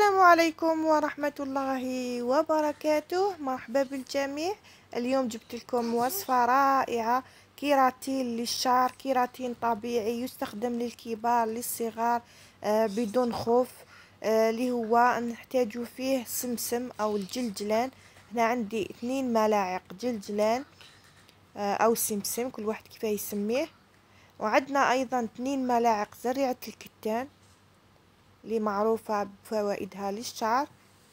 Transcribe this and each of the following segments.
السلام عليكم ورحمة الله وبركاته. مرحبا بالجميع. اليوم جبت لكم وصفة رائعة، كيراتين للشعر، كيراتين طبيعي يستخدم للكبار للصغار بدون خوف. اللي هو نحتاج فيه سمسم او الجلجلان. هنا عندي 2 ملاعق جلجلان او سمسم، كل واحد كيف يسميه. وعندنا ايضا 2 ملاعق زريعة الكتان اللي معروفة بفوائدها للشعر.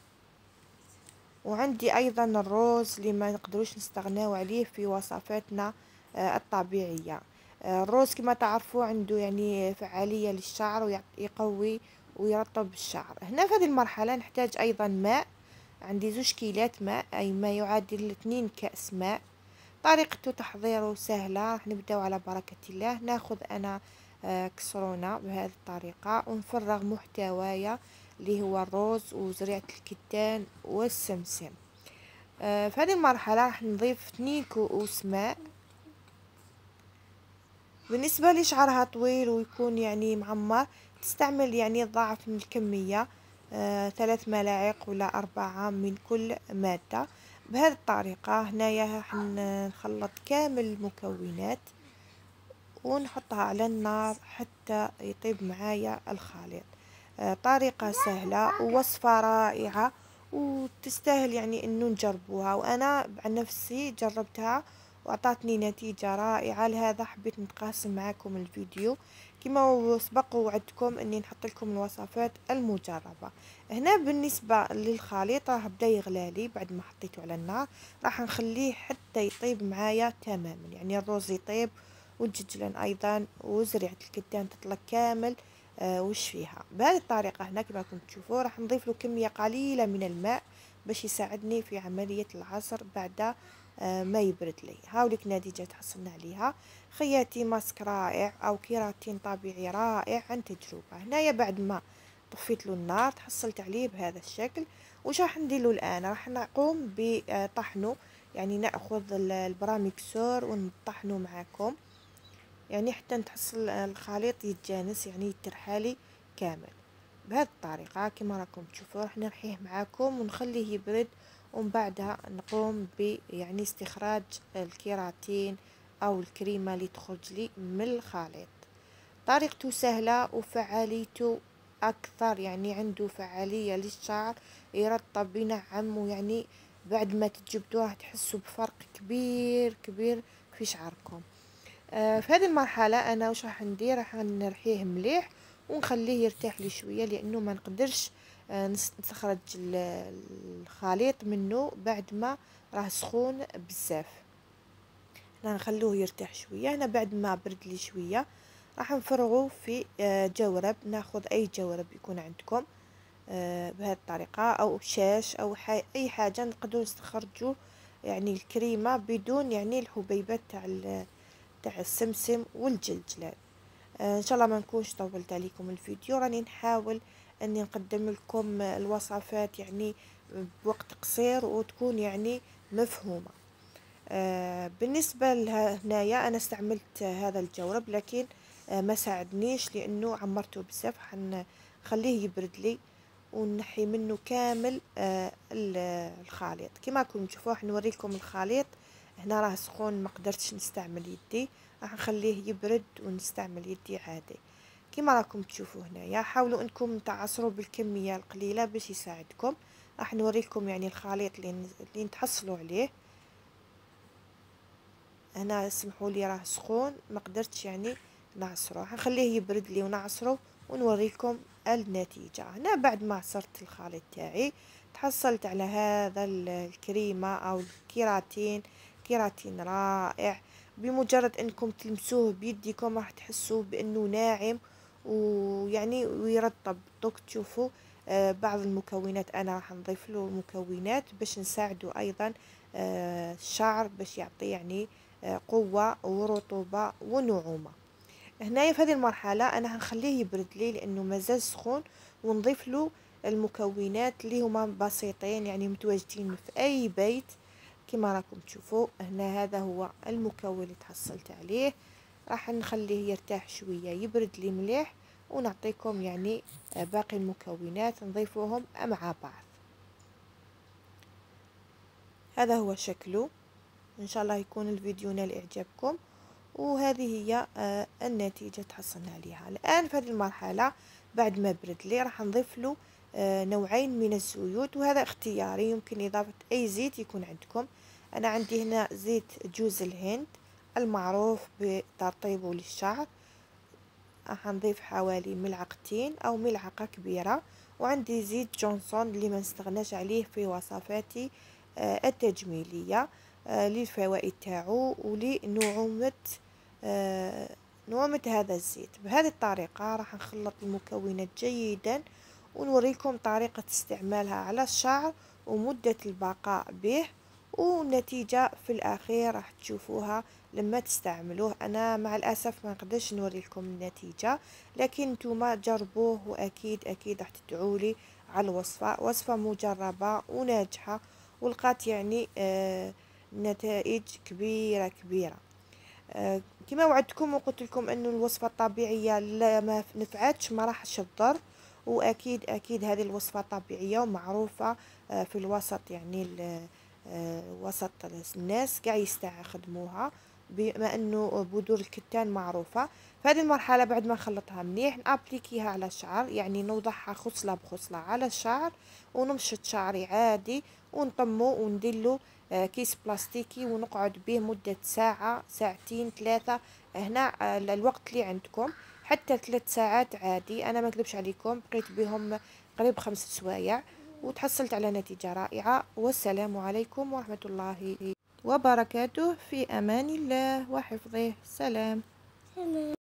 وعندي ايضا الروز اللي ما نقدروش نستغناو عليه في وصفاتنا الطبيعية. الروز كما تعرفوا عنده يعني فعالية للشعر ويقوي ويرطب الشعر. هنا في هذه المرحلة نحتاج ايضا ماء. عندي 2 كيلات ماء، اي ما يعادل 2 كأس ماء. طريقة تحضيره سهلة، راح نبداو على بركة الله. ناخذ انا كسرونة بهذه الطريقة ونفرغ محتوايا اللي هو الروز وزريعة الكتان والسمسم. في هذه المرحلة راح نضيف 2 كؤوس ماء. بالنسبة لي شعرها طويل ويكون يعني معمر، تستعمل يعني ضعف من الكمية، 3 ملاعق ولا 4 من كل مادة. بهذه الطريقة هنايا راح نخلط كامل المكونات ونحطها على النار حتى يطيب معايا الخليط. طريقة سهلة ووصفة رائعة وتستاهل يعني انه نجربوها، وانا عن نفسي جربتها واعطتني نتيجة رائعة. لهذا حبيت نتقاسم معكم الفيديو. كما سبق وعدتكم اني نحط لكم الوصفات المجربة. هنا بالنسبة للخليط راح بدا يغلالي بعد ما حطيته على النار. راح نخليه حتى يطيب معايا تماما، يعني الرز يطيب والججلان ايضا وزريعة الكتان تطلق كامل وش فيها. بهذه الطريقة هنا كما راكم تشوفوا راح نضيف له كمية قليلة من الماء باش يساعدني في عملية العصر بعد ما يبرد لي. هاوليك نتيجة تحصلنا عليها. خياتي ماسك رائع او كيراتين طبيعي رائع عن تجربة. هنايا بعد ما طفيت له النار تحصلت عليه بهذا الشكل. وش راح ندير له الان؟ راح نقوم بطحنه، يعني ناخذ البراميكسور ونطحنه معكم، يعني حتى نتحصل الخليط يتجانس، يعني يترحالي كامل بهذه الطريقة. كما راكم تشوفوا راح نرحيه معاكم ونخليه يبرد، ومن بعدها نقوم يعني استخراج الكيراتين او الكريمة اللي تخرج لي من الخليط. طريقته سهلة وفعاليته اكثر، يعني عنده فعالية للشعر، يرطب ينعم، ويعني بعد ما تجبدوه راح تحسوا بفرق كبير كبير في شعركم. في هذه المرحلة أنا وش راح ندير؟ راح نرحيه مليح ونخليه يرتاح لي شوية، لأنه ما نقدرش نستخرج الخليط منه بعد ما راه سخون بزاف. هنا نخلوه يرتاح شوية. هنا بعد ما برد لي شوية راح نفرغه في جورب. ناخذ أي جورب يكون عندكم بهذه الطريقة، أو شاش أو أي حاجة نقدروا نستخرجوا يعني الكريمة بدون يعني الحبيبات تاع السمسم والجلجلان. ان شاء الله ما نكونش طولت عليكم الفيديو. راني نحاول اني نقدم لكم الوصفات يعني بوقت قصير وتكون يعني مفهومة. بالنسبة هنايا انا استعملت هذا الجورب، لكن ما ساعدنيش لانه عمرته بزاف. حنخليه يبرد لي ونحي منه كامل الخليط. كما راكم تشوفوا راح نوريكم الخليط. هنا راه سخون، ما قدرتش نستعمل يدي، راح نخليه يبرد ونستعمل يدي عادي. كما راكم تشوفوا هنايا حاولوا انكم تعصروا بالكميه القليله باش يساعدكم. راح نوريكم يعني الخليط اللي نتحصلوا عليه. هنا سمحوا لي راه سخون، ما قدرتش يعني نعصره. راح نخليه يبرد لي ونعصره ونوريكم النتيجة. هنا بعد ما عصرت الخليط تاعي تحصلت على هذا الكريمة او الكيراتين. كيراتين رائع، بمجرد انكم تلمسوه بيديكم راح تحسوا بانه ناعم ويعني ويرطب. دوك تشوفوا بعض المكونات انا راح نضيف له مكونات باش نساعده ايضا الشعر باش يعطي يعني قوة ورطوبة ونعومة. هنايا في هذه المرحلة أنا هنخليه يبرد لي لأنه مازال سخون، ونضيف له المكونات اللي هما بسيطين يعني متواجدين في أي بيت. كما راكم تشوفوا هنا هذا هو المكون اللي تحصلت عليه. راح نخليه يرتاح شوية يبرد لي مليح ونعطيكم يعني باقي المكونات نضيفوهم مع بعض. هذا هو شكله. ان شاء الله يكون الفيديو نال اعجابكم، وهذه هي النتيجة تحصلنا عليها. الآن في هذه المرحلة بعد ما برد لي راح نضيف له نوعين من الزيوت، وهذا اختياري، يمكن إضافة أي زيت يكون عندكم. أنا عندي هنا زيت جوز الهند المعروف بترطيبه للشعر، راح نضيف حوالي ملعقتين أو ملعقة كبيرة. وعندي زيت جونسون اللي ما نستغناش عليه في وصفاتي التجميلية للفوائد تاعو ولنعومة نعومة هذا الزيت. بهذه الطريقة راح نخلط المكونات جيدا ونوريكم طريقة استعمالها على الشعر ومدة البقاء به، والنتيجة في الأخير راح تشوفوها لما تستعملوه. أنا مع الأسف ما نقدرش نوري لكم النتيجة، لكن نتوما جربوه وأكيد أكيد راح تدعولي على الوصفة. وصفة مجربة وناجحة ولقات يعني نتائج كبيرة كبيرة. كما وعدتكم وقلت لكم انه الوصفة الطبيعية لا ما نفعتش ما راحش تضر، واكيد اكيد هذه الوصفة طبيعية ومعروفة في الوسط، يعني وسط الناس قاع يستخدموها، بما انه بذور الكتان معروفة. في هذه المرحلة بعد ما نخلطها مليح نابليكيها على الشعر، يعني نوضعها خصلة بخصلة على الشعر ونمشط شعري عادي ونطمو ونديرلو كيس بلاستيكي ونقعد به مدة ساعة ساعتين ثلاثة. هنا الوقت اللي عندكم حتى 3 ساعات عادي، انا ما اكذبش عليكم بقيت بهم قريب 5 سوايع وتحصلت على نتيجة رائعة. والسلام عليكم ورحمة الله وبركاته، في امان الله وحفظه. سلام.